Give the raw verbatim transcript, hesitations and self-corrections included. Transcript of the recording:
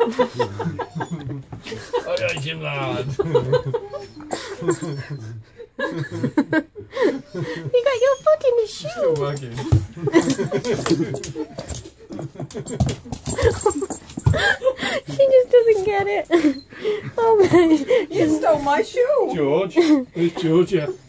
Oj, Jim lad. You got your foot in his shoe. Still working. She just doesn't get it. Oh my. You stole my shoe. George. Who's Georgia?